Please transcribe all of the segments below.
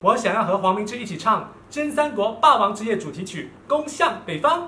我想要和黄明志一起唱《真三国霸王之夜》主题曲《攻向北方》。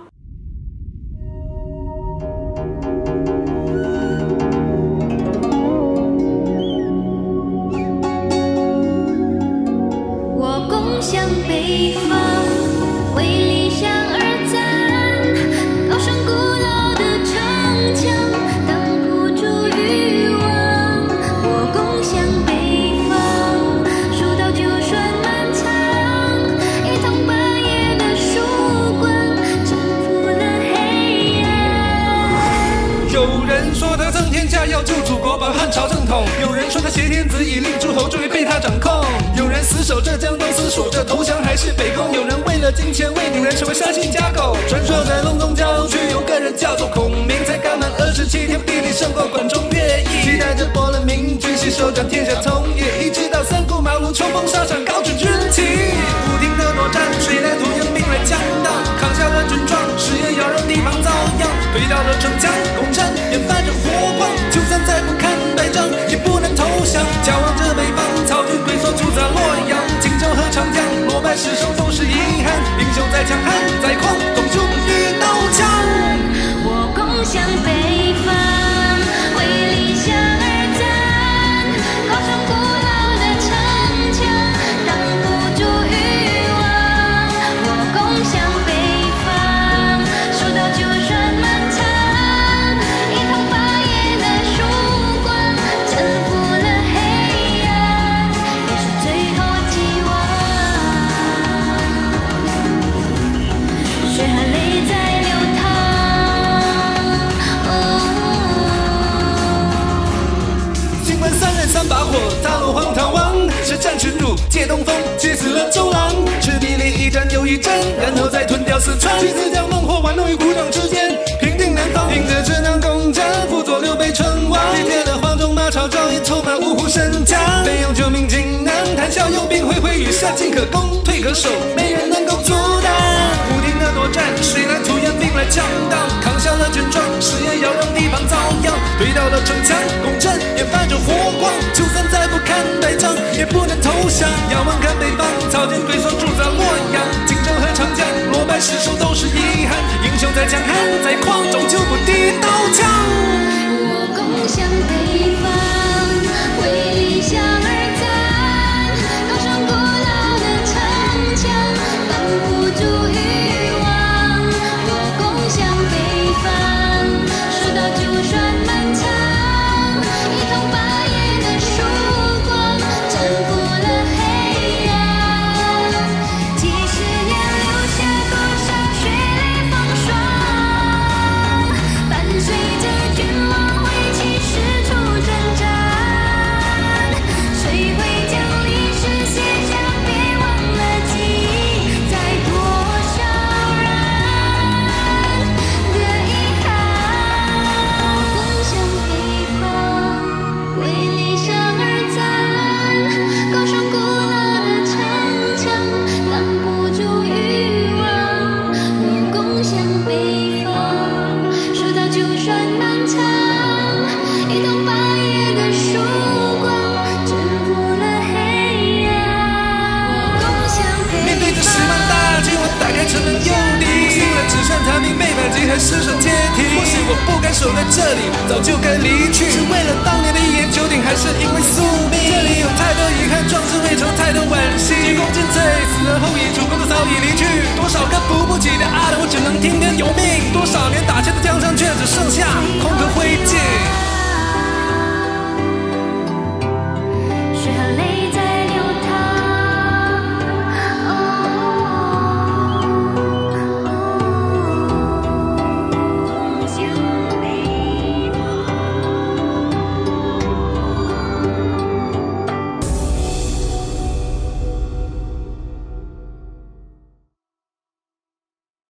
我攻向北方，为理想而战，高声古老的城墙挡不住欲望。我攻向北方，蜀道就算漫长，一同把夜的曙光征服了黑暗。 有人说他争天下要救祖国，把汉朝正统；有人说他挟天子以令诸侯，终于被他掌控。有人死守着江东，思索着投降还是北攻；有人为了金钱，为女人成为杀亲家狗。传说在隆中郊区，有个人叫做孔明，才刚满27，天地里胜过管仲乐毅，期待着波澜明君，携手将天下统一。一直到三顾茅庐，冲锋沙场，高举军旗，不停地作战，水来土掩，兵来将挡，扛下了军装，誓言要让地方遭殃。推到了城墙，攻城也泛着火光，就算再不堪败仗，也不能投降。眺望着北方，曹军龟缩驻扎洛阳，荆州和长江，落败失守都是遗憾。英雄再强悍再狂，总出不敌刀枪。 我攻向北方，为理想而战，高声古老的城墙挡不住欲望。我攻向北方，蜀道就算漫长，一同把夜的曙光征服了黑暗，也是最后希望。血和泪在流淌。 尽管3人3把火，踏入荒唐王，是战群儒，借东风，气死了周郎。赤壁里一战又一战，然后再吞掉四川。橘子将猛火玩弄于股掌之间，平定南方。凭着智囊攻战，辅佐刘备称王。历天的黄忠马超早已筹码五虎神将。北用救命锦囊，谈笑有兵挥挥雨下，进可攻，退可守，没人能够阻挡。不停的作战，水来土掩，兵来将挡，扛下了军装，誓言要让地方遭殃。推到了城墙，攻城也泛着火光，就算再不堪败仗，也不能投降。要望看北方，曹军龟缩驻扎洛阳，荆州和长江，落败失守都是遗憾。英雄再强悍再狂，终究不敌刀枪。 我攻向北方，为理想而战，高声古老的城墙挡不住欲望。我攻向北方，蜀道就算漫长，一同把夜的曙光征服了黑暗。几十年留下多少血泪风霜，伴随着君王挥旗四处征战，谁会将历史写下别忘了记载多少人的遗憾。攻向北方，为理想而战，高声古老的城墙挡不住欲望。我攻向北方，蜀道就算漫长，一同把夜的曙光征服了黑暗。我攻向面对着10 北方。 万大军，我打开城门诱敌，不信了只剩他兵被反击，还失手阶梯。或许我不该守在这里，早就该离去，是为了当年的一言九鼎，还是因为宿命？这里有太多遗憾，壮志未酬，太多惋惜。鞠躬尽瘁，死而后已，主公都早已离去。多少个扶不起的阿斗，我只能听天由命。多少年打下的江山，却只剩下